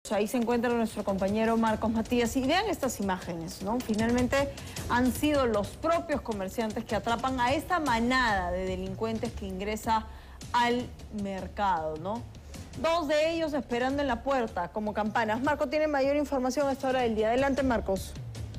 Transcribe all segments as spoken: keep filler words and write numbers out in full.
Ahí se encuentra nuestro compañero Marcos Matías y vean estas imágenes, ¿no? Finalmente han sido los propios comerciantes que atrapan a esta manada de delincuentes que ingresa al mercado, ¿no? Dos de ellos esperando en la puerta como campanas. Marco tiene mayor información a esta hora del día. Adelante, Marcos.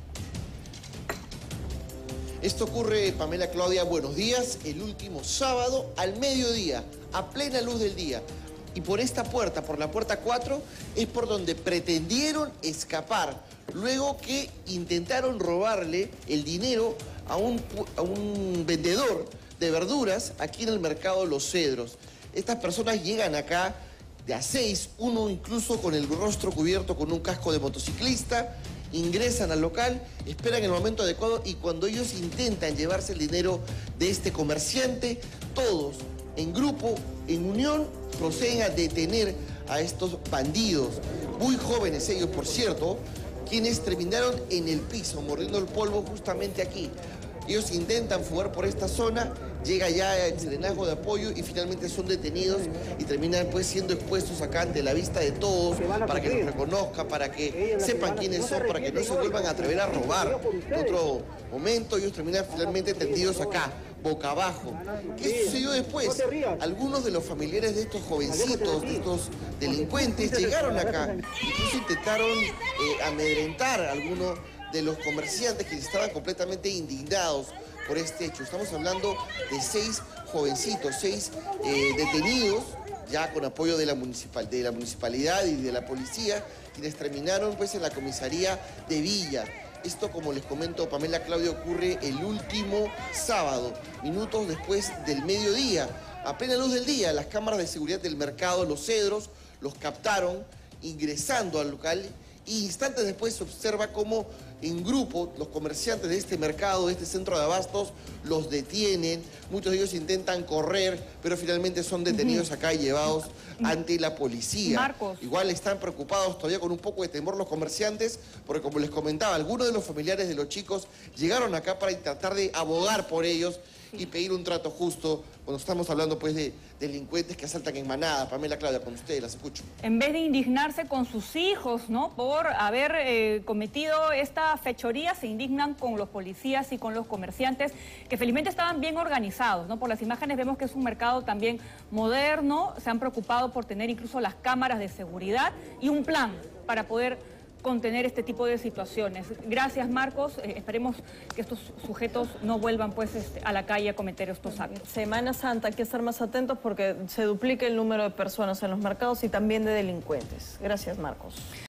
Esto ocurre, Pamela Claudia, buenos días, el último sábado al mediodía, a plena luz del día. Y por esta puerta, por la puerta cuatro, es por donde pretendieron escapar, luego que intentaron robarle el dinero a un, a un vendedor de verduras aquí en el mercado Los Cedros. Estas personas llegan acá de a seis, uno incluso con el rostro cubierto con un casco de motociclista, ingresan al local, esperan el momento adecuado y cuando ellos intentan llevarse el dinero de este comerciante, todos en grupo, en unión, proceden a detener a estos bandidos, muy jóvenes ellos, por cierto, quienes terminaron en el piso, mordiendo el polvo justamente aquí. Ellos intentan fugar por esta zona, llega ya el serenazgo de apoyo y finalmente son detenidos y terminan pues siendo expuestos acá ante la vista de todos para que los reconozcan, para que sepan quiénes son, para que no se vuelvan a atrever a robar. En otro momento ellos terminan finalmente tendidos acá, boca abajo. ¿Qué sucedió después? Algunos de los familiares de estos jovencitos, de estos delincuentes, llegaron acá, incluso intentaron eh, amedrentar a algunos de los comerciantes que estaban completamente indignados por este hecho. Estamos hablando de seis jovencitos, seis eh, detenidos, ya con apoyo de la, municipal, de la municipalidad y de la policía, quienes terminaron pues en la comisaría de Villa. Esto, como les comento, Pamela Claudia, ocurre el último sábado, minutos después del mediodía. A plena luz del día, las cámaras de seguridad del mercado Los Cedros los captaron ingresando al local y instantes después se observa cómo en grupo los comerciantes de este mercado, de este centro de abastos, los detienen. Muchos de ellos intentan correr, pero finalmente son detenidos acá y llevados ante la policía. Marcos. Igual están preocupados todavía con un poco de temor los comerciantes, porque como les comentaba, algunos de los familiares de los chicos llegaron acá para tratar de abogar por ellos y pedir un trato justo cuando estamos hablando pues de delincuentes que asaltan en manada. Pamela Claudia, con ustedes, las escucho. En vez de indignarse con sus hijos, ¿no?, por haber eh, cometido esta fechoría, se indignan con los policías y con los comerciantes, que felizmente estaban bien organizados, ¿no? Por las imágenes vemos que es un mercado también moderno, se han preocupado por tener incluso las cámaras de seguridad y un plan para poder contener este tipo de situaciones. Gracias, Marcos. Eh, esperemos que estos sujetos no vuelvan pues este, a la calle a cometer estos actos. Semana Santa, hay que estar más atentos porque se duplica el número de personas en los mercados y también de delincuentes. Gracias, Marcos.